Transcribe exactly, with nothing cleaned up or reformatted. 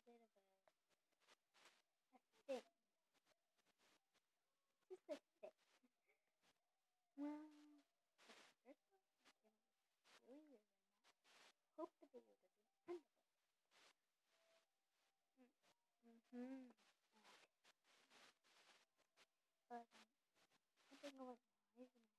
bit of a, a thing. Just a thing. Well, for the first one, I came up with really weird one now. Hope the video doesn't end up like that. Mm-hmm. Okay. But um, I don't know what lies and